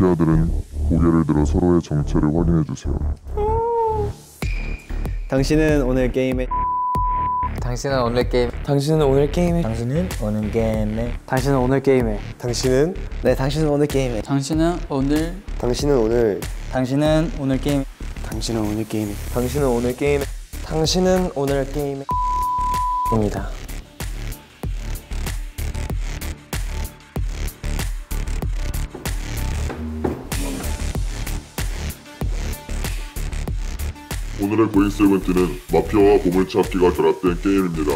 마피아들은 고개를 들어 서로의 정체를 확인해주세요. 당신은 오늘 게임에 당신은 오늘 게임 당신은 오늘 게임에 당신은 오늘 게임에 당신은 오늘 게임에 당신은 당신은 오늘 게임에 당신은 오늘 당신은 오늘 당신은 오늘 게임 당신은 오늘 게임에 당신은 오늘 게임에 당신은 오늘 게임에 입니다. 오늘의 고잉 세븐틴은 마피아와 보물찾기가 결합된 게임입니다.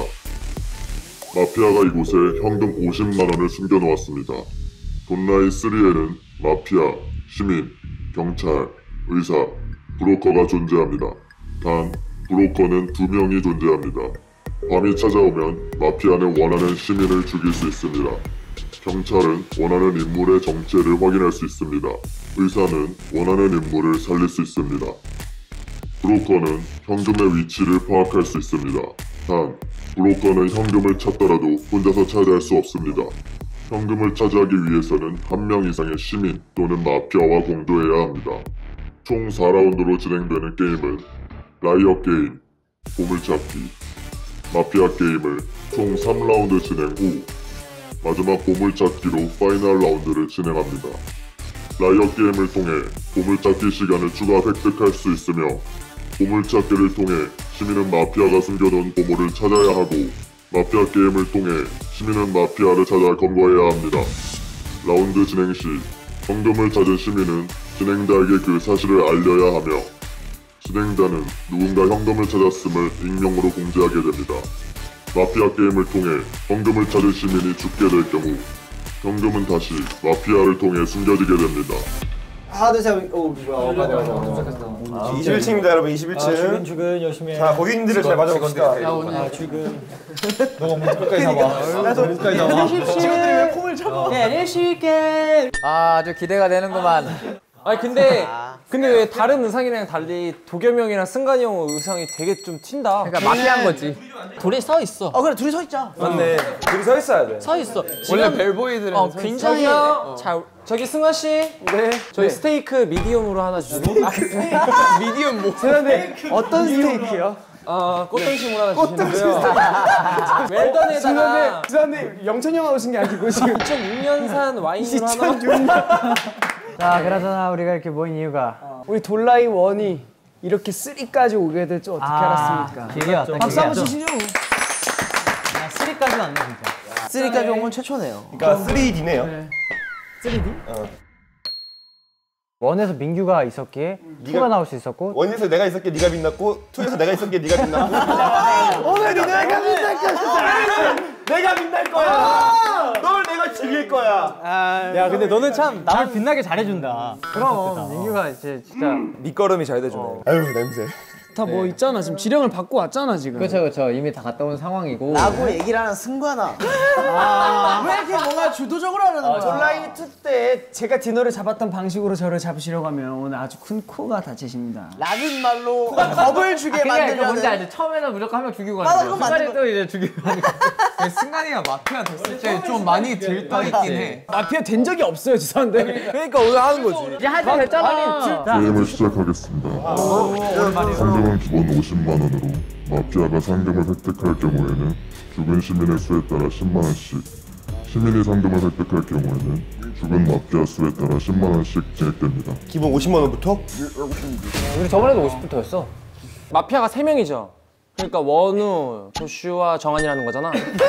마피아가 이곳에 현금 50만원을 숨겨놓았습니다. 돈라인 3에는 마피아, 시민, 경찰, 의사, 브로커가 존재합니다. 단, 브로커는 2명이 존재합니다. 밤이 찾아오면 마피아는 원하는 시민을 죽일 수 있습니다. 경찰은 원하는 인물의 정체를 확인할 수 있습니다. 의사는 원하는 인물을 살릴 수 있습니다. 브로커는 현금의 위치를 파악할 수 있습니다. 단, 브로커는 현금을 찾더라도 혼자서 차지할 수 없습니다. 현금을 차지하기 위해서는 한 명 이상의 시민 또는 마피아와 공조해야 합니다. 총 4라운드로 진행되는 게임은 라이어 게임, 보물찾기, 마피아 게임을 총 3라운드 진행 후 마지막 보물찾기로 파이널 라운드를 진행합니다. 라이어 게임을 통해 보물찾기 시간을 추가 획득할 수 있으며 보물찾기를 통해 시민은 마피아가 숨겨둔 보물을 찾아야 하고 마피아 게임을 통해 시민은 마피아를 찾아 검거해야 합니다. 라운드 진행 시 현금을 찾은 시민은 진행자에게 그 사실을 알려야 하며 진행자는 누군가 현금을 찾았음을 익명으로 공지하게 됩니다. 마피아 게임을 통해 현금을 찾은 시민이 죽게 될 경우 현금은 다시 마피아를 통해 숨겨지게 됩니다. 하나 둘셋 뭐야 맞아 21층입니다 여러분. 21층. 출근 열심히 해. 자 고객님들을 잘 맞아봅시다. 야 오늘 출근 너가 먼저 끝까지 잡아. 나도 끝까지 잡아. 직원들이 왜 폼을 잡아? 네, 아주 기대가 되는구만. 아니 근데 왜 다른 의상이랑 달리 도겸이 형이랑 승관이 형 의상이 되게 좀 튄다. 그러니까 마피아인 거지. 둘이 서 있어. 그래 둘이 서 있자. 맞네. 둘이 서 있어야 돼. 서 있어. 원래 벨보이들은 굉장히 잘. 저기 승관 씨, 네, 저희 스테이크 미디움으로 하나 주시고. 미디움 뭐? 근데 어떤 스테이크요? 꽃등심으로 하나 주시는데요. 웰던에다가 죄송한데 영천이 형 오신 게 아니고 지금 2006년산 와인으로 하나. 자, 그나저나 우리가 이렇게 모인 이유가 우리 돌라이 원이 이렇게 3까지 오게 될 줄 어떻게 알았습니까? 길이 왔다. 박수 한번 치시죠. 3까지 왔네 진짜. 3까지 온 건 최초네요. 그러니까 3D네요. 3D? 원에서 민규가 있었기에 2가 나올 수 있었고 원에서 내가 있었기에 네가 빛났고 2에서 내가 있었기에 네가 빛났고 오늘도 내가 빛날 것이다. 내가 빛날 거야. 널 내가 죽일 거야. 야 근데 너는 참 나를 빛나게 잘해준다. 그럼 민규가 이제 진짜 밑거름이 잘 돼주네. 아유 냄새. 다 뭐 있잖아 지금 지령을 받고 왔잖아 지금. 그렇죠. 이미 다 갔다 온 상황이고. 라고 얘기를 하는 승관아. 왜 이렇게 뭔가 주도적으로 하는 거야? 돌라이 2 때 제가 디너를 잡았던 방식으로 저를 잡으시려고 하면 오늘 아주 큰 코가 다치십니다. 라는 말로 겁을 주게 만들려는. 뭔지 알지? 처음에는 무조건 한 명 죽이고 맞아, 가는 그건 거. 승관이 맞는 또 이제 죽이고 가는 거. 승관이가 마피아 됐을 때 좀 많이 들떠있긴 해. 마피아 된 적이 없어요 죄송한데. 그러니까 오늘 하는 거지. 이제 할때 됐잖아. 게임을 시작하겠습니다. 상금은 기본 50만원으로 마피아가 상금을 획득할 경우에는 죽은 시민의 수에 따라 10만원씩, 시민이 상금을 획득할 경우에는 죽은 마피아 수에 따라 10만원씩 진행됩니다. 기본 50만 원부터? 우리 저번에도 50부터였어. 마피아가 3명이죠. 그러니까 원우, 조슈아, 정한이라는 거잖아.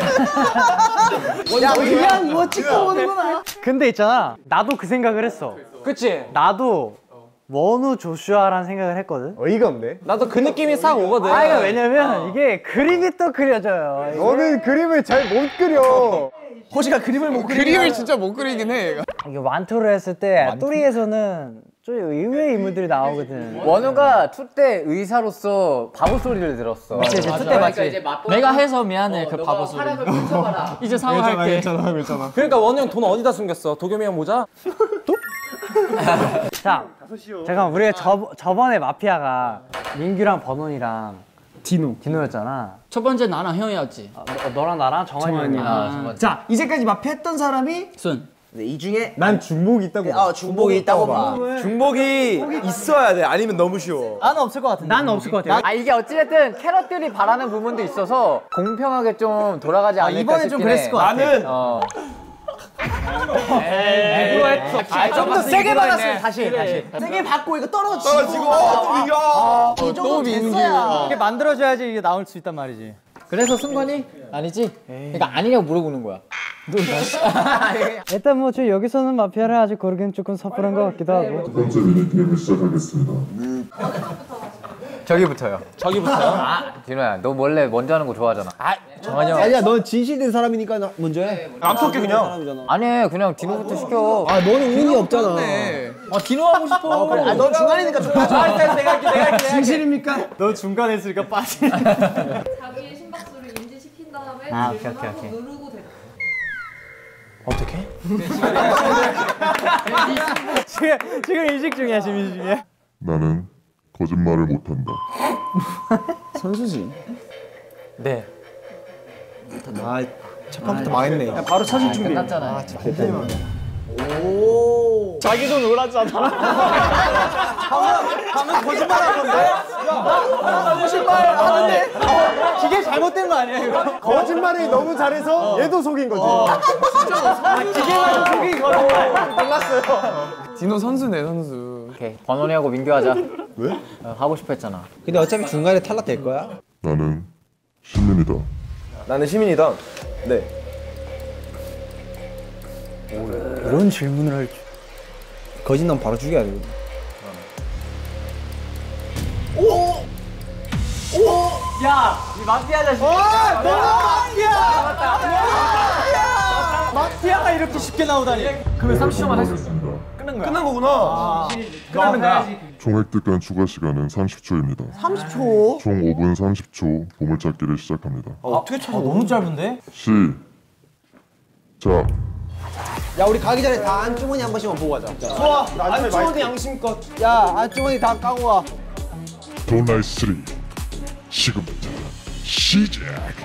야 그냥 뭐 찍고 오는구나. 근데 있잖아 나도 그 생각을 했어. 그치? 나도 원우 조슈아라는 생각을 했거든. 어이가 없네. 나도 그 느낌이 싹 오거든. 이거 왜냐면 이게 그림이 또 그려져요. 너는 그림을 잘 못 그려. 호시가 그림을 못 그리는. 그림을 진짜 못 그리긴 해. 이게 완투를 했을 때 뚜리에서는 좀 의외의 인물들이 나오거든. 원우가 투 때 의사로서 바보 소리를 들었어. 그치, 투 때 맞지. 내가 해서 미안해 그 바보 소리. 이제 사과할게. 그러니까 원우 형 돈 어디다 숨겼어? 도겸이 형 모자? 자, 잠깐 우리가 저번에 마피아가 민규랑 버논이랑 디노였잖아. 첫 번째 나랑 형이었지. 너랑 나랑 정한이 형이랑. 자 이제까지 마피아 했던 사람이 순. 이 중에 난 중복이 있다고. 중복이 있다고 봐. 중복이 있어야 돼. 아니면 너무 쉬워. 나는 없을 것 같은데. 난 없을 것 같아. 아 이게 어찌됐든 캐럿들이 바라는 부분도 있어서 공평하게 좀 돌아가지 않을까 이번엔 좀 싶긴 해. 그랬을 것 같아. 나는 좀 더 세게 받았으면 다시. 세게 받고 이거 떨어지고. 떨어지고. 이 정도 됐어야. 이게 만들어줘야지 이게 나올 수 있단 말이지. 그래서 승관이 아니지? 그러니까 아니냐고 물어보는 거야. 일단 뭐 저 여기서는 마피아를 아직 고르기는 조금 섭섭한 것 같기도 하고. 첫 번째 미니게임을 시작하겠습니다. 저기부터요. 저기부터요? 진호야, 너 원래 먼저 하는 거 좋아하잖아. 정한이 형. 아니야, 넌 진실된 사람이니까 나 먼저 해. 안 쏠게 그냥. 아니 그냥 디노부터 시켜. 아, 너는 운이 없잖아. 디노 하고 싶어. 그래. 넌 중간이니까 중간. 내가 할게. 진실입니까? 너 중간에 있으니까 빠지. 자기의 심박수를 인지시킨 다음에 오케이, 오케이, 오케이. 누르고 대답. 어떻게? 지금 인식 중이야, 지금 인식 중이야. 나는 거짓말을 못한다. 선수지. 네. 첫 판부터 망했네. 바로 찾을 준비. 끝났잖아. 자기 돈 올랐잖아. 방금 거짓말한 건데? 거짓말 하는데? 기계 잘못된 거 아니야, 이거? 거짓말이 너무 잘해서 얘도 속인 거지. 기계가 속인 거야. 몰랐어요. 디노 선수네 선수. 오케이. 번원이하고 민규 하자. 왜? 하고 싶어 했잖아. 근데 어차피 중간에 탈락될 거야. 나는 시민이다. 나는 시민이다. 네. 이런 질문을 할 줄. 거짓말 바로 죽여야 돼. 야, 이 마피아 자식. 마피아가 이렇게 쉽게 나오다니. 그러면 30초만 할 수 있어. 끝난 거구나. 끝나면 가. 총 획득한 추가 시간은 30초입니다. 30초? 총 5분 30초 보물찾기를 시작합니다. 어떻게 찾아? 너무 짧은데? 시작. 야, 우리 가기 전에 다 안주머니 한 번씩만 보고 가자. 좋아. 안주머니 양심껏. 야, 안주머니 다 까고 와. 돈라이 3 지금부터 시작.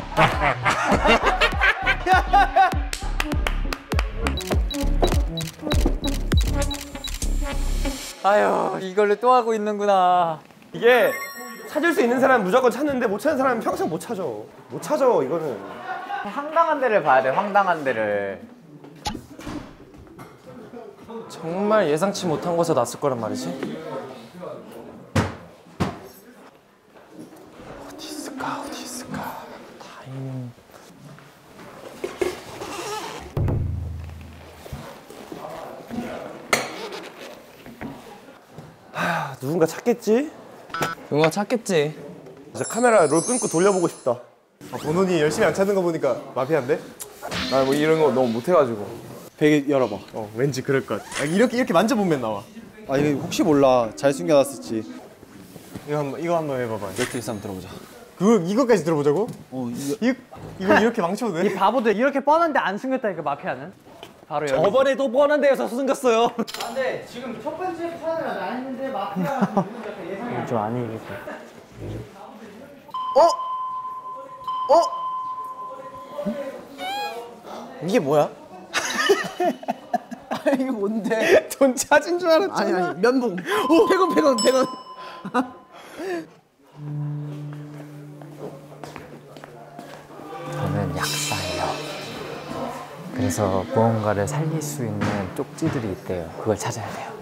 아유 이걸로 또 하고 있는구나. 이게 찾을 수 있는 사람은 무조건 찾는데 못 찾는 사람은 평생 못 찾아. 못 찾아 이거는. 황당한 데를 봐야 돼. 황당한 데를. 정말 예상치 못한 곳에 났을 거란 말이지. 어디 있을까? 어디 있을까? 타이밍. 누군가 찾겠지? 누가 찾겠지. 진짜 카메라 롤 끊고 돌려보고 싶다. 본원이 열심히 안 찾는 거 보니까 마피아인데? 나 뭐 이런 거 너무 못해가지고. 베개 열어봐. 왠지 그럴 것 같아. 이렇게 만져보면 나와. 아 이거 혹시 몰라 잘 숨겨놨을지. 이거 한번 해봐봐. 넷플릭스 한번 들어보자. 이거까지 들어보자고? 이거 이렇게 망쳐도 돼? 이 바보들 이렇게 뻔한데 안 숨겼다니까 마피아는. 바로 여기. 저번에도 뻔한 데에서 숨겼어요. 근데 지금 첫 번째 판을 안 했는데 마피아가 예상이 좀 아니겠어. 이게 뭐야? 이게 뭔데? 돈 찾은 줄 알았지. 아니, 면봉. 100원. 저는 약사예요. 그래서 무언가를 살릴 수 있는 쪽지들이 있대요. 그걸 찾아야 돼요.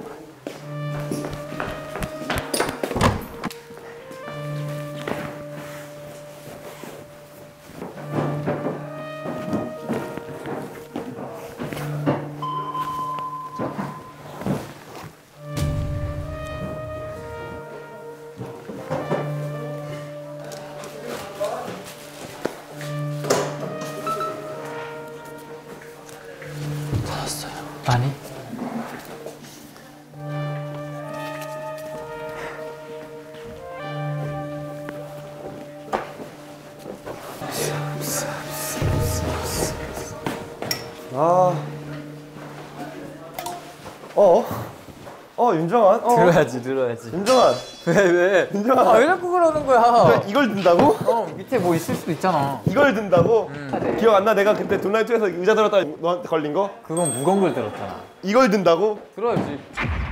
아니? 윤정한? 들어야지. 윤정한. 왜? 윤정한. 왜 자꾸 그러는 거야? 이걸 든다고? 밑에 뭐 있을 수도 있잖아. 이걸 든다고? 기억 안 나? 내가 그때 돈라인2에서 의자 들었다가 너한테 걸린 거? 그건 무거운 걸 들었잖아. 이걸 든다고? 들어야지.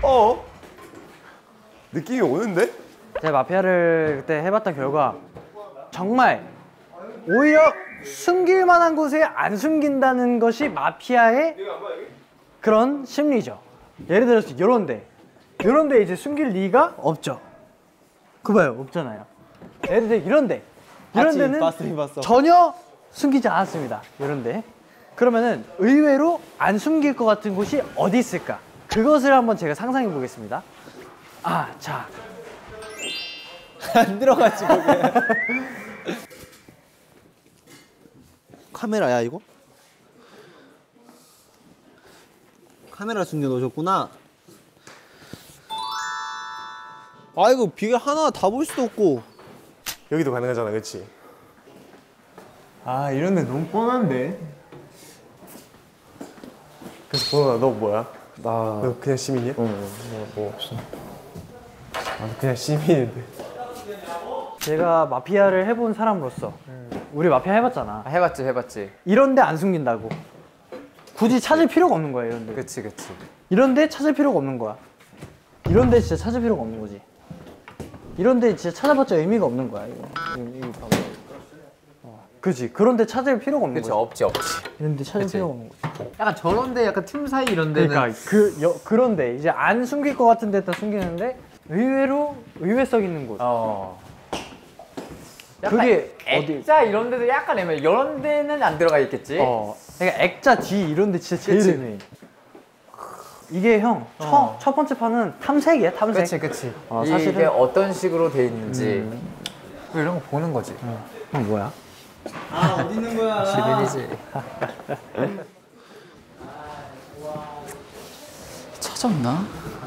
느낌이 오는데? 제가 마피아를 그때 해봤던 결과 정말 오히려 숨길 만한 곳에 안 숨긴다는 것이 마피아의 그런 심리죠. 예를 들어서 이런데 이제 숨길 리가 없죠. 그 봐요, 없잖아요. 예를 들어 이런 데는 전혀 숨기지 않았습니다. 이런데 그러면은 의외로 안 숨길 것 같은 곳이 어디 있을까? 그것을 한번 제가 상상해 보겠습니다. 자. 안 들어가지 거기. 카메라야 이거? 카메라 숨겨 놓으셨구나. 아이고 비가 하나 다 볼 수도 없고. 여기도 가능하잖아, 그렇지? 이런데 너무 뻔한데. 그래서 보나 너 뭐야? 너 그냥 시민이야? 뭐 없어. 나도 그냥 시민인데. 제가 마피아를 해본 사람으로서 우리 마피아 해봤잖아. 해봤지. 이런데 안 숨긴다고. 굳이 찾을 필요가 없는 거야, 이런데. 그치. 이런데 찾을 필요가 없는 거야. 이런데 진짜 찾을 필요가 없는 거지. 이런데 진짜 찾아봤자 의미가 없는 거야. 이거 그치. 그런데 찾을 필요가 없는 거야. 없지. 이런데 찾을 필요가 없는 거지. 약간 저런데 약간 틈 사이 이런 데는. 그러니까 그런데 이제 안 숨길 것 같은 데다 숨기는데 의외로 의외성 있는 곳. 그게 액자 이런 데도 약간 애매해. 이런 데는 안 들어가 있겠지. 그러니까 액자 뒤 이런 데 진짜 제일 애매해. 이게 형 첫 번째 판은 탐색이야, 탐색. 그치. 사실은 이게 어떤 식으로 돼 있는지 뭐 이런 거 보는 거지. 형 뭐야? 어디 있는 거야? 시민이지. 찾았나?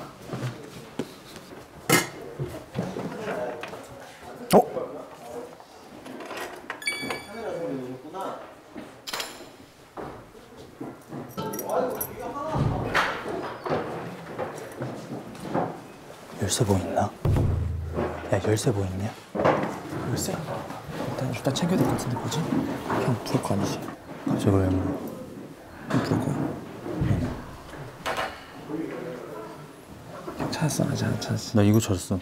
열쇠 보이나? 야 열쇠 보이냐? 열쇠? 일단 챙겨야 될 것 같은데 뭐지? 형 부를 거 아니지? 갑자기 왜 물어? 형 부를 거야? 형 찾았어? 아직 안 찾았어? 나 이거 줬어.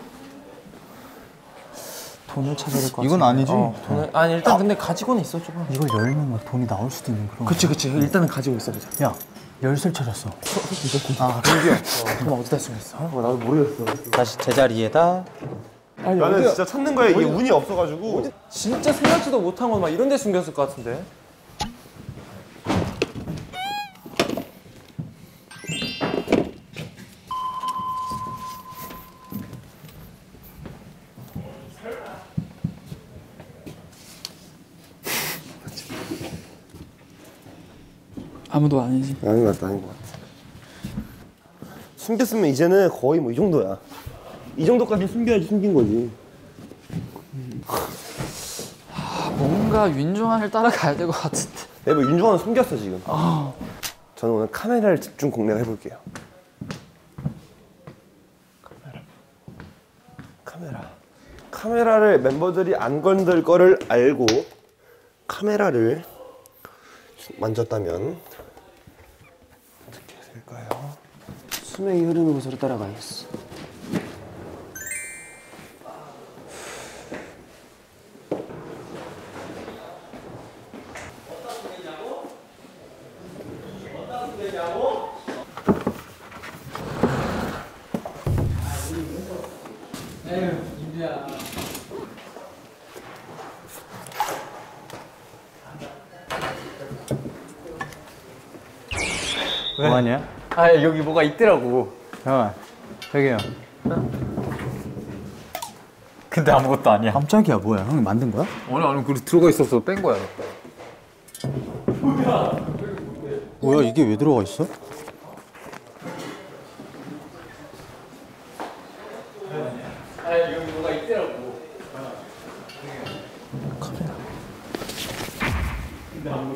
돈을 찾아야 될 것 같아. 이건 아니지? 돈을 아니 일단 근데 가지고는 있어 조금. 이걸 열면 막 돈이 나올 수도 있는 그런. 그치. 일단은 가지고 있어보자. 야 열쇠를 찾았어. 돈 어디다 숨겼어? 나도 모르겠어. 다시 제자리에다. 나는 진짜 찾는 거에 이게 운이 없어가지고. 진짜 생각지도 못한 건 막 이런 데 숨겼을 것 같은데. 아무도 아니지. 아닌 것 같다. 숨겼으면 이제는 거의 뭐 이 정도야. 이 정도까지 숨겨야지 숨긴 거지. 뭔가 윤종환을 따라가야 될 것 같은데. 뭐 윤종환은 숨겼어 지금. 저는 오늘 카메라를 집중 공략 해볼게요. 카메라를 멤버들이 안 건들 거를 알고 카메라를 만졌다면 어떻게 될까요? 수명이 흐르는 곳으로 따라가야겠어. 뭐하냐? 여기 뭐가 있더라고. 잠깐만. 저기요. 근데 아무것도 아니야. 깜짝이야 뭐야? 형이 만든 거야? 아니 그 들어가 있었어. 뺀 거야. 뭐야 이게 왜 들어가 있어? 여기 뭐가 있더라고.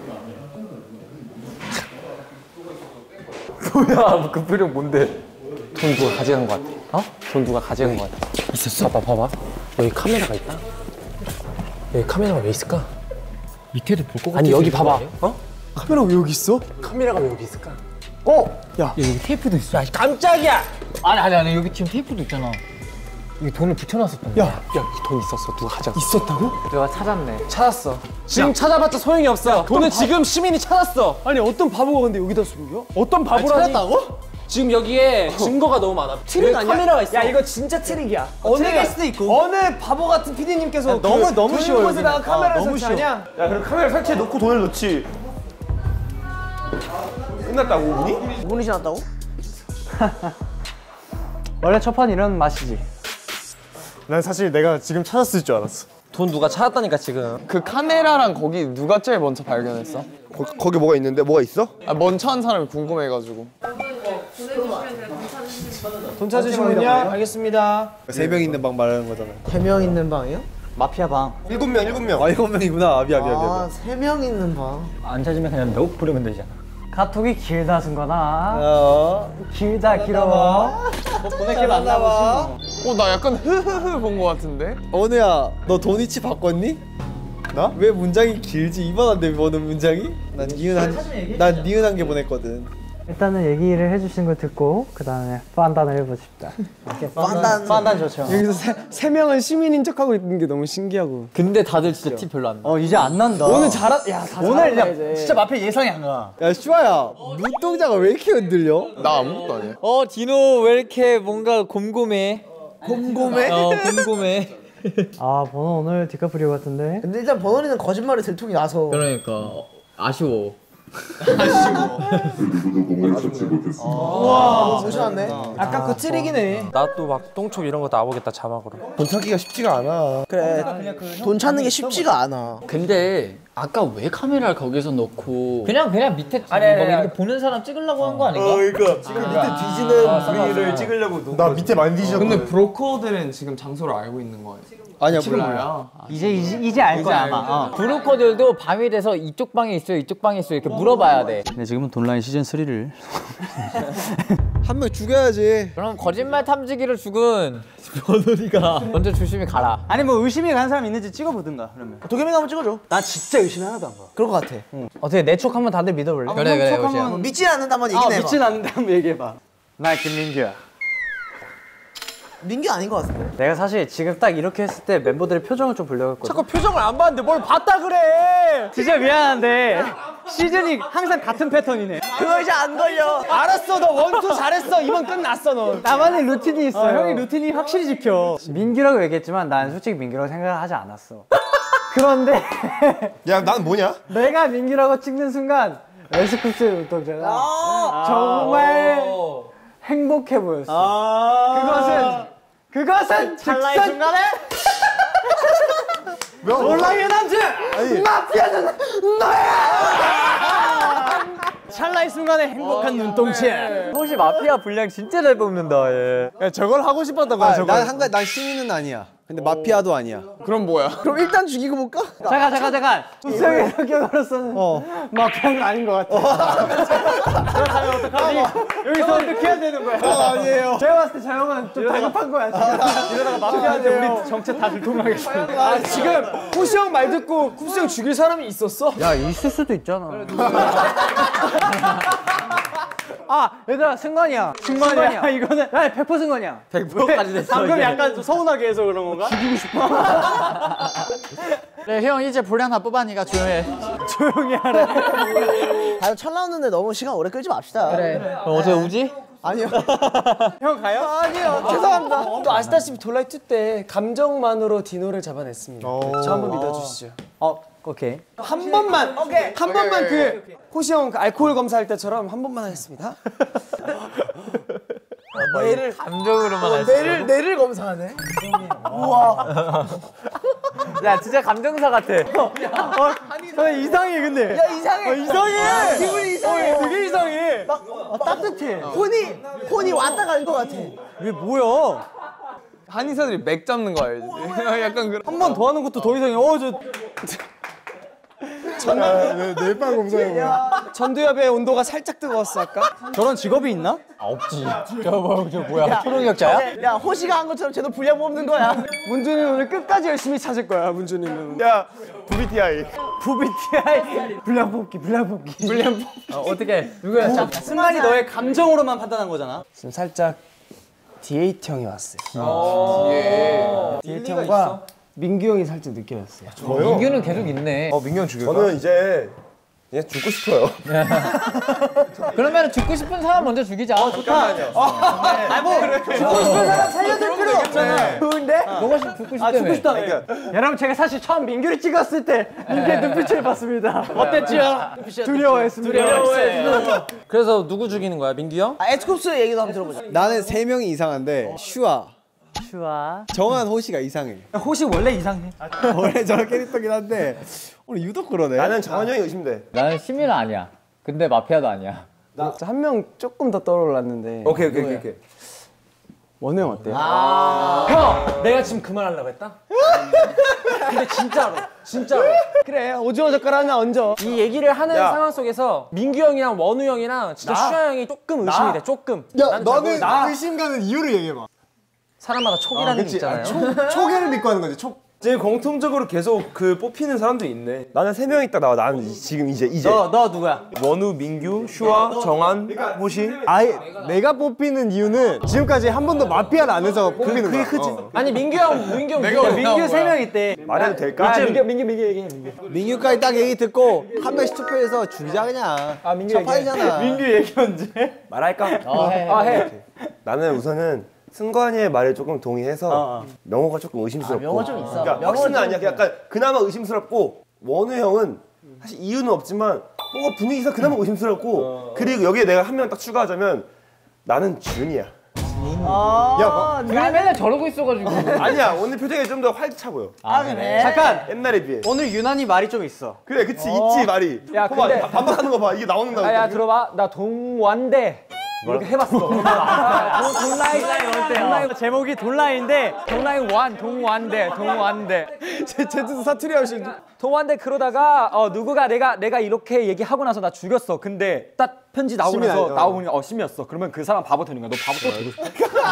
뭐야 그 표정 뭔데? 돈 누가 가져간 것 같아. 어? 돈 누가 가져간 것 같아. 있었어? 봐봐. 여기 카메라가 있다. 여기 카메라가 왜 있을까? 밑에도 볼 것 같아. 아니 여기 봐봐. 어? 카메라 왜 여기 있어? 카메라가 왜 여기 있을까? 야 여기 테이프도 있어. 깜짝이야! 아니 여기 지금 테이프도 있잖아. 여기 돈을 붙여놨었던 거야. 야, 이 돈 있었어. 누가 가져갔어. 있었다고? 누가 찾았네. 찾았어. 지금 찾아봤자 소용이 없어. 돈은 지금 시민이 찾았어. 아니 어떤 바보가 근데 여기다 숨겨? 어떤 바보라니? 찾았다고? 지금 여기에 증거가 너무 많아. 트릭 아니야? 카메라가 있어. 야 이거 진짜 트릭이야. 트릭일 수도 있고. 어느 바보 같은 PD님께서 너무 쉬워. 곳에다가 카메라를 설치하냐? 야 그럼 카메라 설치해 놓고 돈을 넣지. 끝났다고 5분이? 5분이 지났다고? 원래 첫 판 이런 맛이지. 난 사실 내가 지금 찾았을 줄 알았어. 돈 누가 찾았다니까 지금. 그 카메라랑 거기 누가 제일 먼저 발견했어? 거기 뭐가 있는데? 뭐가 있어? 먼저 한 사람이 궁금해가지고. 보내주시면 제가 돈 찾으시면 돈 찾으시면요? 알겠습니다. 3명 있는 방 말하는 거잖아. 3명 있는 방이요? 마피아 방. 7명. 아 7명이구나. 미안. 3명 있는 방. 안 찾으면 그냥 너 부르면 되잖아. 카톡이 길다 승관아. 길어. 보낼게 만나봐. 나 약간 흐흐흐 본 거 같은데? 원우야, 너 돈 이치 바꿨니? 나? 왜 문장이 길지? 이만한데 뭐는 문장이? 난 니은 한 개 보냈거든. 일단은 얘기를 해주신 걸 듣고 그 다음에 판단을 해보십시다. 판단 좋죠. 여기서 3명은 시민인 척하고 있는 게 너무 신기하고. 근데 다들 진짜 티 별로 안 나. 이제 안 난다. 오늘 야, 다 오늘 잘한다, 이제. 진짜 마피아 예상이 안 가. 야 슈아야, 눈동자가 왜 이렇게 흔들려? 나 아무것도 아니야. 디노 왜 이렇게 뭔가 곰곰해? 곰곰해? 곰곰해. 아 번호 오늘 디카프리오 같은데. 근데 일단 번호리는 거짓말에 들통이 나서. 그러니까 아쉬워. 누구도 공을 찾지 못했습니다. 와, 무시하네. 아까 그 트릭이네. 나 또 막 똥촉 이런 거 나오겠다 자막으로. 돈 찾기가 쉽지가 않아. 그래. 돈 찾는 게 쉽지가 않아. 근데 아까 왜 카메라를 거기서 넣고 그냥 밑에 아니, 이렇게 보는 사람 찍으려고 한 거 아닌가? 그러니까 지금 밑에 뒤지는 분위기를 찍으려고. 나 밑에 많이 뒤졌거든. 근데 브로커들은 지금 장소를 알고 있는 거예요. 아니야 몰라요. 이제 알 거야 아마. 브로커들도 밤이 돼서 이쪽 방에 있어요, 이쪽 방에 있어요 이렇게 물어봐야 돼. 근데 지금은 돈라인 시즌 3를 한 명 죽여야지. 그럼 거짓말 탐지기를 죽은 번호리가 먼저 조심히 가라. 아니 뭐 의심이 가는 사람 있는지 찍어보든가 그러면. 도겸이가 한번 찍어줘. 나 진짜 의심이 하나도 안 가. 그럴 것 같아. 어떻게 내 촉 한번 다들 믿어볼래? 그래 오시야. 믿지 않는다면 얘기해봐. 믿진 않는데 한번 얘기해봐. 나 김민규야. 민규 아닌 것 같은데. 내가 사실 지금 딱 이렇게 했을 때 멤버들의 표정을 좀 보려고 했거든. 자꾸 표정을 안 봤는데 뭘 봤다 그래. 진짜 미안한데 시즌이 항상 같은 패턴이네. 그거 이제 안 걸려. 알았어, 너 원투 잘했어. 이번 끝났어 너. 나만의 루틴이 있어. 형이 루틴이 확실히 지켜. 민규라고 얘기했지만 난 솔직히 민규라고 생각하지 않았어. 그런데 야, 난 뭐냐? 내가 민규라고 찍는 순간 에스쿱스 운동자가 정말 행복해 보였어. 그것은 찰나의 순간에 놀라의 남자 마피아는 너야. 찰나의 순간에 행복한 눈동자. 혹시 마피아 분량 진짜 잘 뽑는다 얘. 야, 저걸 하고 싶었던 거야. 난 시민은 아니야. 근데 마피아도 아니야. 그럼 뭐야? 그럼 일단 죽이고 볼까? 잠깐. 수영이 성격으로서는 마피아는 아닌 것 같아. 그렇다면 어떡하지? 여기서 어떻게 해야 되는 거야? 아니에요. 제가 봤을 때 저 형은 좀 다급한 거야 지금. 이러다가 마피아한테 우리 정체 다 들통나겠어. 아, 지금 호시 형 말 듣고 쿠스 형 죽일 사람이 있었어? 야 있을 수도 있잖아. 아 얘들아 승관이야. 이거는 야 100% 승관이야. 100%까지 됐어. 방금 이제. 약간 좀 서운하게 해서 그런 건가? 죽이고 싶어. 그래 형 이제 분량 다 뽑아니까 조용해. 조용히 하래. 다들 철 나오는데 너무 시간 오래 끌지 맙시다. 그래. 그럼 어떻게 우지? 아니요. 형 가요? 아니요. 죄송합니다. 또 아시다시피 돌라이 2 때 감정만으로 디노를 잡아냈습니다. 저 한번 믿어주시죠. 오케이. 한 번만. 한 번만 그 호시 형 그 알코올 검사할 때처럼 한 번만 하겠습니다. 뇌를 감정으로만 할 수 있어. 뇌를 검사하네. 우와. 야 진짜 감정사 같아. 이상해 근데. 야 이상해. 이상해. 기분이 이상해. 되게 이상해. 막 따뜻해. 폰이 왔다 간 것 같아. 이게 뭐야? 한의사들이 맥 잡는 거 알지? 약간 그런. 한 번 더 하는 것도 더 이상해. 뇌파 검사해. 전두엽의 온도가 살짝 뜨거웠어 아까. 저런 직업이 있나? 없지. 저 뭐야? 초능력자야? 야 호시가 한 것처럼 쟤도 분량 뽑는 거야. 문준이는 오늘 끝까지 열심히 찾을 거야. 문준이는. 야 VTI. 분량 뽑기. 어떻게? 누구야? 자, 순간이 너의 감정으로만 판단한 거잖아. 지금 살짝 DH 형이 왔어요. DH 형과 민규 형이 살짝 느껴졌어요. 민규는 계속 있네. 민경 죽여. 저는 이제 그냥 죽고 싶어요. 그러면 죽고 싶은 사람 먼저 죽이자. 잠깐만요. 죽고 싶은 사람 살려줄 필요 없잖아. 좋은데? 너가 죽고 싶다며. 여러분 제가 사실 처음 민규를 찍었을 때 민규의 눈빛을 봤습니다. 어땠지요? 두려워했습니다. 그래서 누구 죽이는 거야? 민규 형? 에스쿱스 얘기도 한번 들어보자. 나는 3명이 이상한데 슈아, 정한, 호시가 이상해. 호시 원래 이상해. 원래 저런 캐릭터긴 한데 오늘 유독 그러네. 나는 정한 형이 의심돼. 나는 시민은 아니야. 근데 마피아도 아니야. 한 명 조금 더 떠올랐는데. 오케이. 원우 형 어때요? 형! 내가 지금 그 말 하려고 했다? 근데 진짜로. 그래 오징어 젓가락 하나 얹어. 이 얘기를 하는 상황 속에서 민규 형이랑 원우 형이랑 진짜 슈아 형이 조금 의심이 돼, 조금. 야 너는 의심 가는 이유를 얘기해봐. 사람마다 촉이라는 게 있잖아요. 초계를 믿고 하는 거지. 촉. 지금 공통적으로 계속 그 뽑히는 사람들이 있네. 나는 3명이 딱 나와. 나는 지금 이제. 너 누구야? 원우, 민규, 슈아, 정한, 호시. 아예 내가 뽑히는 이유는 지금까지 한 번도 마피아를 안 해서 뽑히는 거야. 아니 민규 형 민규 3명 있대. 말해도 될까? 민규 얘기해. 민규까지 딱 얘기 듣고 한 명씩 투표해서 죽이자 그냥. 민규 첫판이잖아. 민규 얘기 언제? 말할까? 해. 나는 우선은 승관이의 말에 조금 동의해서 명호가 조금 의심스럽고. 명호 좀 있어. 그러니까 확신은 아니야. 약간 그나마 의심스럽고 원우 형은 사실 이유는 없지만 뭔가 분위기상 그나마 의심스럽고 그리고 여기에 내가 한 명 딱 추가하자면 나는 준이야. 준이 맨날 저러고 있어가지고. 아니야 오늘 표정이 좀 더 활기차 보여. 그래? 잠깐. 옛날에 비해. 오늘 유난히 말이 좀 있어. 그래 그치 있지 말이. 야, 봐봐 근데- 반박하는 거 봐. 이게 나오는 거. 야 들어봐. 나 동완대 이렇게 해봤어. 동라인 제목이 돈라인인데 동완대. 쟤도 사투리 하시. 동완대 그러다가 누구가 내가 이렇게 얘기하고 나서 나 죽였어. 근데 딱 편지 나오고 나서 나오니 심이었어. 그러면 그 사람 바보 되는 거야. 너 바보 또 되고 싶어.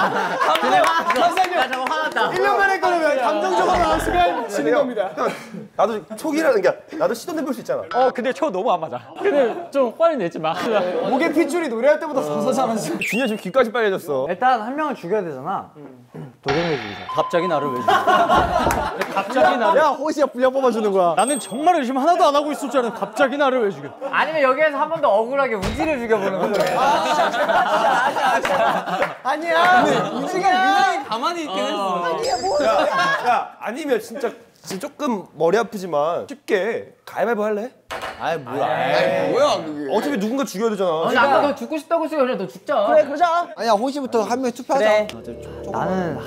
1년 만에 거면 감정적으로 나왔으면 지는 겁니다. 나도 촉이라는 게 나도 시도해 볼 수 있잖아. 근데 저 너무 안 맞아. 근데 좀 화를 내지 마. 목에 핏줄이 노래할 때보다 서서 잘하지. 준이야 지금 귀까지 빨개졌어. 일단 한 명을 죽여야 되잖아. 도경을 죽이자. 갑자기 나를 왜 죽여? 야 호시야 분량 뽑아주는 거야. 나는 정말 의심 하나도 안 하고 있을 줄 알았는데 갑자기 나를 왜 죽여? 아니면 여기에서 한 번 더 억울하게 우지를 죽여보는 거야. 아니야. 우지가 유난히 가만히 있긴 했어. 야 아니면 진짜 조금 머리 아프지만 쉽게 가위바위보 할래? 뭐야 그게. 어차피 누군가 죽여야 되잖아. 아까 너 죽고 싶다고 했으니까 그냥 너 죽자. 그래 그러자. 아니야 호시부터 한 명 투표하자. 나는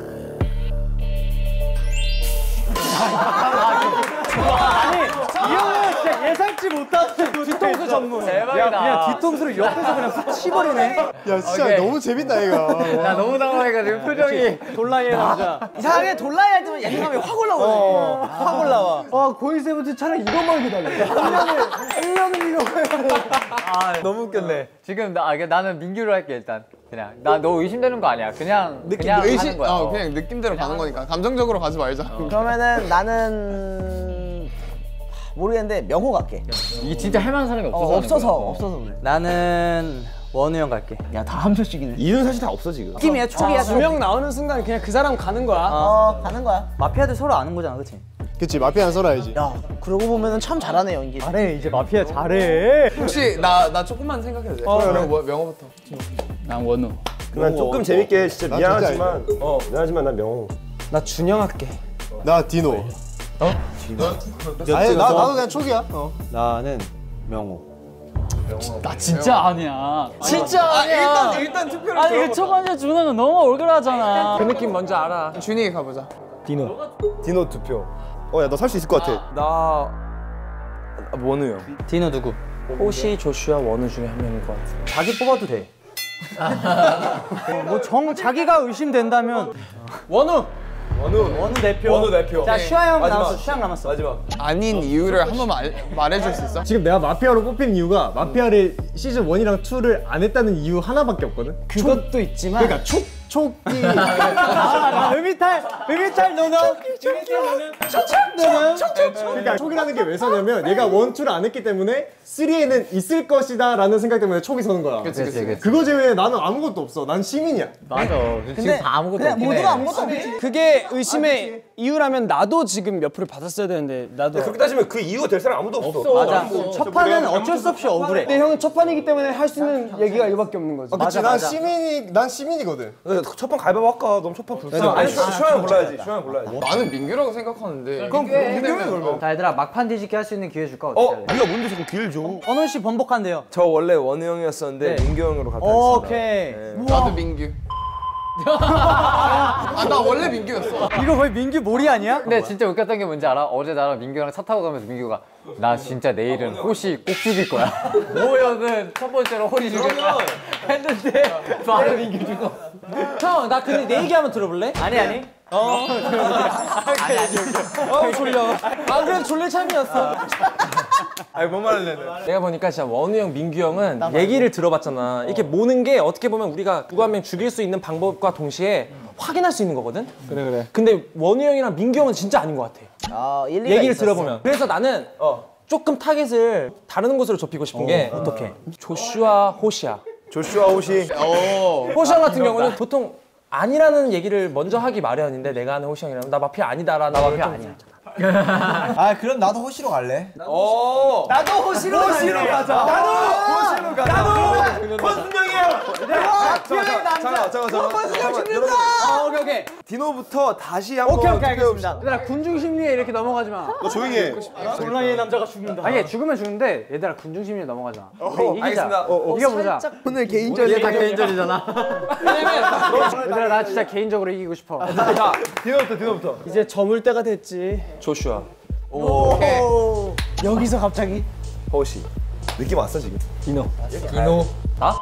이 형은 진짜 예상치 못한 뒤통수 전문. 대박이다. 그냥 뒤통수를 옆에서 그냥 치버리네. 야 진짜 너무 재밌다 얘가. 나 너무 당황해가지고 표정이. 돌라이의 남자. 이상하게 돌라이 할 때만 예능감이 확 올라오네. 확 올라와. 고일세부터 차라리 이것만 기다려. 1년을 이러고 해야 돼. 너무 웃겼네. 지금 나는 민규로 할게 일단. 그냥 나 너 의심되는 거 아니야. 그냥 하는 거야. 그냥 느낌대로 가는 거니까 감정적으로 가지 말자. 그러면은 나는 모르겠는데 명호 갈게. 이게 진짜 할 만한 사람이 없어서. 없어서 그래. 나는 원우 형 갈게. 야 다 한 표씩이네. 이유는 사실 다 없어 지금. 팀이야 촉이야. 두 명 나오는 순간 그냥 그 사람 가는 거야. 가는 거야. 마피아들 서로 아는 거잖아, 그치? 그치 마피아는 서라야지. 야 그러고 보면은 참 잘하네 연기. 잘해, 이제 마피아 잘해. 혹시 나 조금만 생각해도 돼? 그럼 명호부터. 난 원우. 난 조금 재밌게 진짜 미안하지만 미안하지만 난 명호. 나 준영 할게. 나 디노. 아니 나도 그냥 촉이야. 나는 명호. 나 진짜 아니야. 진짜 아니야. 일단 투표를 아니 그 첫 번째 주는 건 너무 올드하잖아. 그 느낌 뭔지 알아. 준이 가보자. 디노 투표. 야 너 살 수 있을 것 같아. 나 원우 형. 디노 누구? 호시, 조슈아, 원우 중에 한 명일 것 같아. 자기 뽑아도 돼. 뭐 자기가 의심된다면 원우. 원우 대표. 자, 슈아 형 남았어. 슈아 형 남았어. 마지막. 아닌 이유를 한번 말해줄 수 있어? 지금 내가 마피아로 뽑힌 이유가 마피아를 시즌 1이랑 2를 안 했다는 이유 하나밖에 없거든. 그것도 있지만 그러니까 촉이 음이탈 노노. 그러니까 촉이라는 게 왜 서냐면 얘가 1, 2를 안 했기 때문에 3에는 있을 것이다 라는 생각 때문에 촉이 서는 거야. 그치. 그거 제외에 나는 아무것도 없어. 난 시민이야. 맞아. 지금 다 아무것도 없긴 해. 모두가 아무것도 없지. 그게 의심의 이유라면 나도 지금 몇 표를 받았어야 되는데 나도. 그렇게 따지면 그 이유가 될 사람 아무도 없어. 맞아. 첫 판은 어쩔 수 없이 억울해. 근데 형은 첫 판이기 때문에 할 수 있는 얘기가 이거밖에 없는 거지. 그치, 난 시민이거든. 첫판 가위바위보 할까? 너무 첫판 불쌍해. 아니 슈아형 골라야지. 슈아형 골라야지. 나는 민규라고 생각하는데. 그럼 민규면 골라. 자, 얘들아 막판 뒤집기 할 수 있는 기회 줄까? 네가 뭔데 자꾸 기회를 줘? 원우 씨 번복한대요. 저 원래 원우 형이었었는데 민규 형으로 갔다 오케이. 나도 민규. 나 원래 민규였어. 이거 거의 민규 몰이 아니야? 근데 진짜 웃겼던 게 뭔지 알아? 어제 나랑 민규랑 차 타고 가면서 민규가 나 진짜 내일은 호시 꼭 죽일 거야. 모형은 첫 번째로 호시 죽일 거야. 했는데 바로 민규 죽어. 형, 나 근데 내 얘기 한번 들어볼래? 아니. 졸려. 아, 그래도 졸릴 참이었어. 아니 뭔 말할래? 내가 보니까 진짜 원우 형, 민규 형은 얘기를 들어봤잖아. 이렇게 모는 게 어떻게 보면 우리가 누구 한 명 죽일 수 있는 방법과 동시에 확인할 수 있는 거거든? 그래. 근데 원우 형이랑 민규 형은 진짜 아닌 것 같아. 얘기를 들어보면. 그래서 나는 조금 타겟을 다른 곳으로 좁히고 싶은 게 어떻게? 조슈아 호시야. 조슈아 호시. 호시 형 같은 경우는 보통 아니라는 얘기를 먼저 하기 마련인데 내가 아는 호시 형이라면 나 마피아 아니다라는 나 마피아 아니야. 아 그럼 나도 호시로 갈래. 나도 호시로 가자. 나도 권순영이에요. 잠깐만. 오케이. 디노부터 다시 한번 오케이 알겠습니다. 얘들아, 군중 심리에 이렇게 넘어가지 마. 너 조용히 해. 온라인의 남자가 죽는다. 아니, 죽으면 죽는데 얘들아, 군중 심리에 넘어가지 마. 우리 이기자. 알겠습니다. 이겨보자. 오늘 개인전이 얘 다 개인전이잖아. 얘들아, 나 진짜 개인적으로 이기고 싶어. 자, 디노부터. 이제 저물 때가 됐지. 조슈아. 여기서 갑자기 호시. 느낌 왔어 지금? 디노. 아,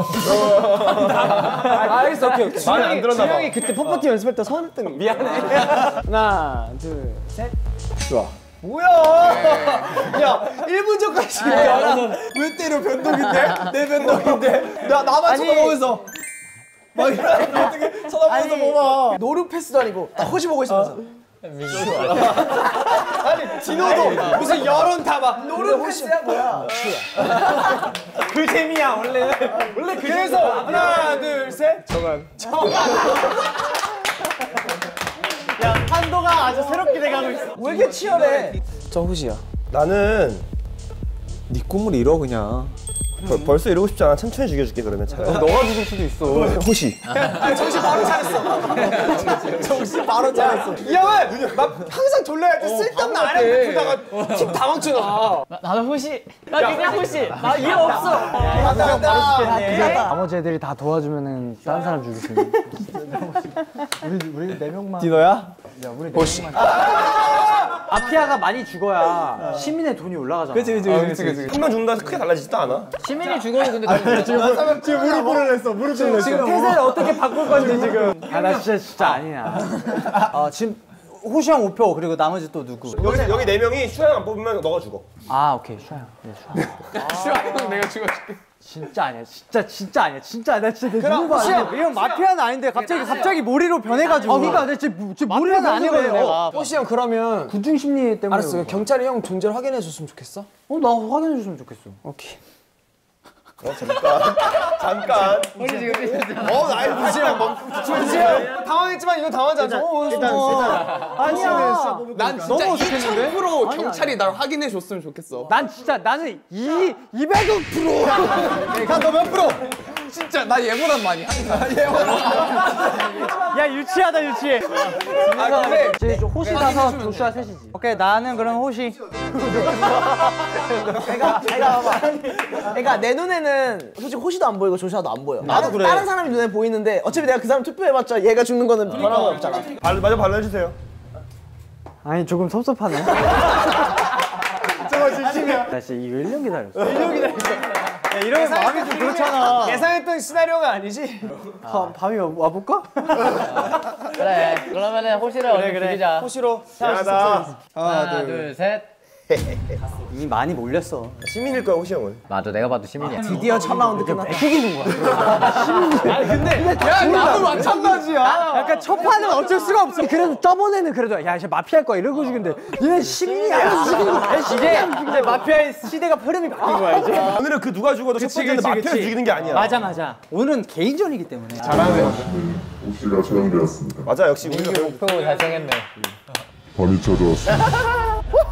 알겠어. 오케이. 마음에 안 들었나 봐. 주영이 그때 퍼포티 연습할 때 서운했던 거. 미안해. 하나, 둘, 셋. 좋아. 뭐야? 야, 1분 전까지 왜 때려? 변동인데? 내 변동인데? 나만 쳐다보면서 막 이러는데 어떻게 쳐다보면서 봐봐. 노루 패스도 아니고 나 호시 보고 있으면서 아니 디노도 무슨 여론 담아 노루 패스야 뭐야? 그 재미야 원래 그래서 하나 둘 셋 정한 야 판도가 아주 새롭게 돼가고 있어. 왜 이렇게 치열해? 저 호시야. 나는 네 꿈을 이뤄 그냥. 벌써 이러고 싶지 않아. 천천히 죽여줄게 그러면. 너가 죽을 수도 있어. 호시. 정신 바로 차렸어. 정신 바로 차렸어. 이 형은 막 항상 졸려할 때 쓸데없는 아래 보다가 팀 다 망쳐놔. 나도 호시. 나 그냥 호시. 나 이해 없어. 나머지 애들이 다 도와주면은 다른 사람 죽일 수 있는. 우리 네 명만. 디노야? 야, 우리 호시. 마피아가 많이 죽어야 시민의 돈이 올라가잖아. 그치. 한 명 죽는다 해서 크게 달라지지도 않아. 시민이 죽어도 근데 지금 무릎을 했어. 지금 태세를 어떻게 바꿀 건지 지금. 아, 나 진짜 아니야. 지금 호시 형 5표 그리고 나머지 또 누구? 여기 4명이 슈아형 안 뽑으면 너가 죽어. 아, 오케이. 슈아 형. 네, 슈아 형. 형 내가 죽어줄게. 진짜 아니야. 진짜 아니야. 진짜 나 진짜 내 누구 봐. 이건 마피아는 아닌데 갑자기 모리로 변해가지고. 그러니까 내 진짜 모리는 아니거든 내가. 호시 형 그러면 군중 심리 때문에. 알았어. 경찰이 형 존재를 확인해 줬으면 좋겠어? 나 확인해 줬으면 좋겠어. 오케이. 잠깐. 나이 형 당황했지만 이건 당황하지 않죠? 일단 아니야. 난 진짜 2000% 경찰이 날 확인해 줬으면 좋겠어. 난 진짜 나는 200%. 너몇 프로? 진짜 나 얘보단 많이. 야, 유치하다 유치해. 아 근데 이제 좀 호시 가서 조슈아 셋이지. 오케이, 나는 그럼 호시. 그러니까 내 눈에는 솔직히 호시도 안 보이고 조슈아도 안 보여. 나도 그래. 다른 사람이 눈에 보이는데 어차피 내가 그 사람 투표해봤자 얘가 죽는 거는 변화가 없잖아. 마저 발라주세요. 아니, 조금 섭섭하네. 저거 진심이야. 나 진짜 이거 1년 기다렸어. 이러면 마음이 좀 그렇잖아. 예상했던 시나리오가 아니지? 밤이 와볼까? 그래. 그러면은 호시를 얼른 죽이자. 호시로. 하나, 둘, 셋. 이미 많이 몰렸어. 시민일 거야 호시 형은. 맞아, 내가 봐도 시민이야. 드디어 첫 라운드 끝났다. 야 나도 마찬가지야. 약간 첫 판은 어쩔 수가 없어. 그래도 저번에는 그래도 야 이제 마피아일 거야 이러고 죽는데 얘는 시민이야. 이제 마피아의 시대가 흐름이 바뀐 거야 이제. 오늘은 그 누가 죽어도 첫 번째는 마피아 죽이는 게 아니야. 맞아. 오늘은 개인전이기 때문에. 호시가 처형되었습니다. 맞아 역시 우리가 목표 달성했네. 밤이 찾아왔습니다.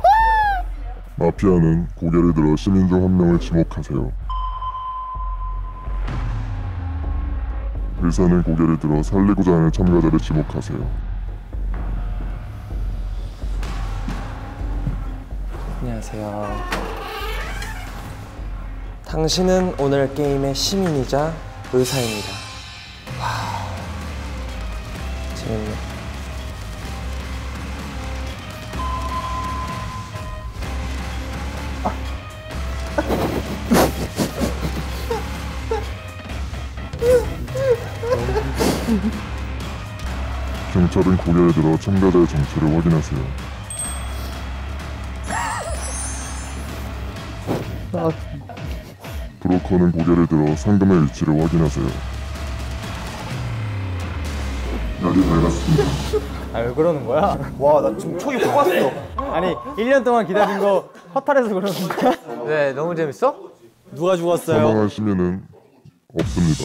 마피아는 고개를 들어 시민 중 한 명을 지목하세요. 의사는 고개를 들어 살리고자 하는 참가자를 지목하세요. 안녕하세요. 당신은 오늘 게임의 시민이자 의사입니다. 와, 재밌네. 경찰은 고개를 들어 참가자의 정체를 확인하세요. 브로커는 고개를 들어 상금의 위치를 확인하세요. 날이 밝았습니다. 왜 그러는 거야? 와 나 지금 촉이 확 왔어. 아니 1년 동안 기다린 거 허탈해서 그러는 거야? 왜, 너무 재밌어? 누가 죽었어요? 사망한 시민은 없습니다.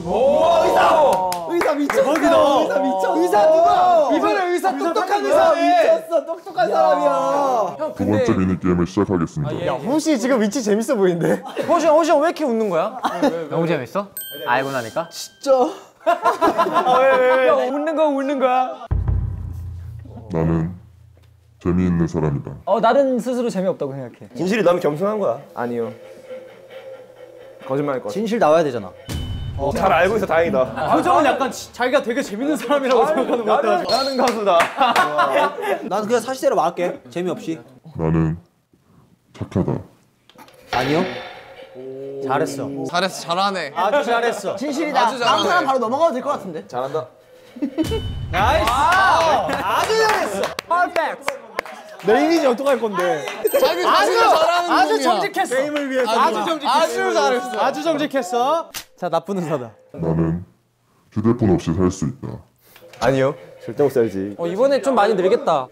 의사 미쳤어. 의사 누가? 이번에 의사 똑똑한 의사네. 미쳤어. 똑똑한 사람이야. 두 번째 미니게임을 시작하겠습니다. 호시 지금 위치 재밌어 보이는데? 호시 형 왜 이렇게 웃는 거야? 너무 재밌어? 알고 나니까? 웃는 거야? 나는 재미있는 사람이다. 나는 스스로 재미없다고 생각해. 진실이 나면 겸손한 거야. 아니요. 거짓말일 것 같아. 진실 나와야 되잖아. 잘 알고 있어 다행이다. 표정은 약간 자기가 되게 재밌는 사람이라고 생각하는 것 같아. 나는 가수다. 나는 그냥 사실대로 말할게. 재미없이. 나는 착하다. 아니요. 잘했어. 잘했어, 잘하네. 아주 잘했어. 진실이다. 아주 잘하네. 다음 사람 바로 넘어가도 될 것 같은데. 잘한다. 나이스. 아주 잘했어. 퍼펙트. 내 이미지 어떡할 건데? 자기 자신을 잘하는 아주 놈이야. 정직했어. 게임을 위해서. 아주 정직했어. 아주 잘했어. 아주 정직했어. 자, 나쁜 의사다. 나는 휴대폰 없이 살 수 있다. 아니요. 절대 못 살지. 이번에 좀 많이 늘겠다.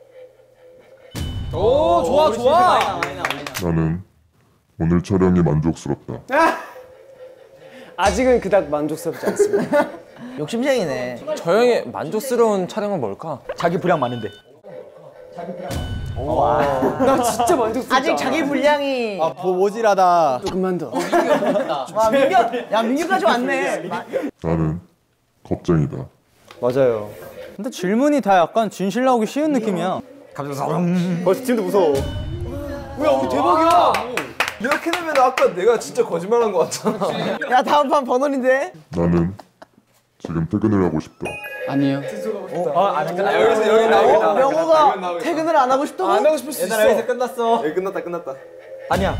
오, 좋아. 나는 오늘 촬영이 만족스럽다. 아직은 그닥 만족스럽지 않습니다. 욕심쟁이네. 저 형의 만족스러운 촬영은 뭘까? 자기 분량 많은데. 나 진짜 만족스럽다. 아직 자기 분량이. 모질하다. 조금만 더. 와 민규까지 왔네. 나는 겁쟁이다. 맞아요. 근데 질문이 다 약간 진실 나오기 쉬운 느낌이야. 벌써 팀도 무서워. 대박이야. 이렇게 되면 아까 내가 진짜 거짓말한 거 같잖아. 야 다음 판 번원인데. 나는 지금 퇴근을 하고 싶다. 아니요. 여기서 여기 나오겠다. 명호가 퇴근을 안 하고 싶다고? 안 하고 싶을 수 있어. 여기서 끝났어. 여기 끝났다. 아니야.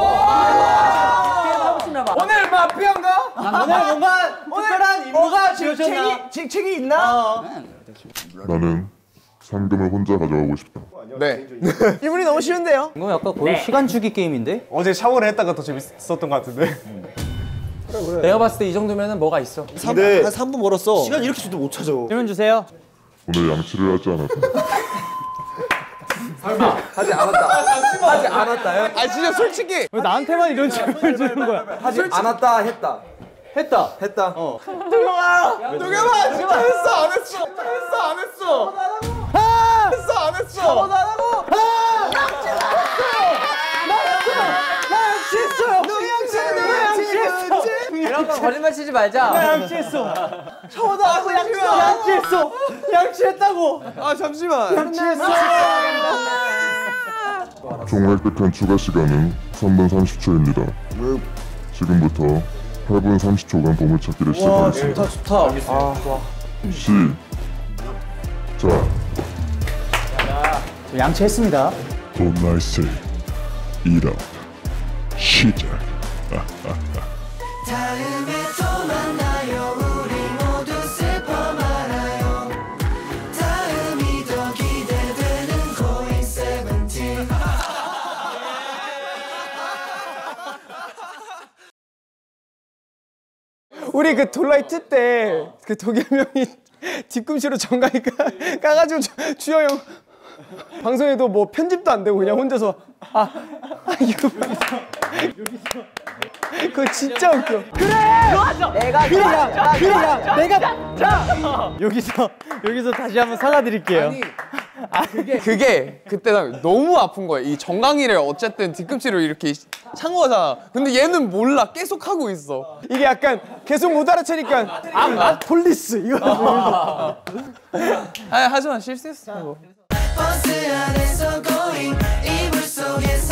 오늘 마피아인가? 오늘 뭔가 특별한 임무가 지어졌나? 직책이 있나? 나는 상금을 혼자 가져가고 싶다. 네. 이분이 너무 쉬운데요? 이거 약간 거의 시간 주기 게임인데? 어제 샤워를 했다가 더 재밌었던 것 같은데. 내가 봤을 때 이 정도면은 뭐가 있어. 근데 한 3분 멀었어. 시간 이렇게 줘도 못 찾아. 질문 주세요. 오늘 양치를 하지 않았다. 하지 않았다요? 아 진짜 솔직히 왜 나한테만 이런 질문을 주는 거야? 하지 않았다 했다. 했다. 도겸아 진짜 했어 안 했어? 이런 거 거짓말 치지 말자. 양치했어. 샤워도 양치했어. 양치했다고. 아 잠시만. 총 획득한 추가 시간은 3분 30초입니다. 지금부터 8분 30초간 보물찾기를 시작하겠습니다. 좋다. 시작. 양치했습니다. 돈 날씨 1업 시작. 우리 그 돌라이 트 때 그 도겸 형이 뒤꿈치로 정강이 까가지고 주영 형 방송에도 뭐 편집도 안 되고 그냥 혼자서 이거 그거 진짜 웃겨. 그래! 내가 여기서 다시 한번 사과드릴게요. 그게 그때 너무 아픈 거야. 이 정강이를 어쨌든 뒤꿈치로 이렇게 찬 거잖아. 근데 얘는 몰라. 계속 하고 있어. 이게 약간 계속 못 알아채니까 폴리스 이거. 하지만 실수했어. 버스 안에서 고잉 이불 속에서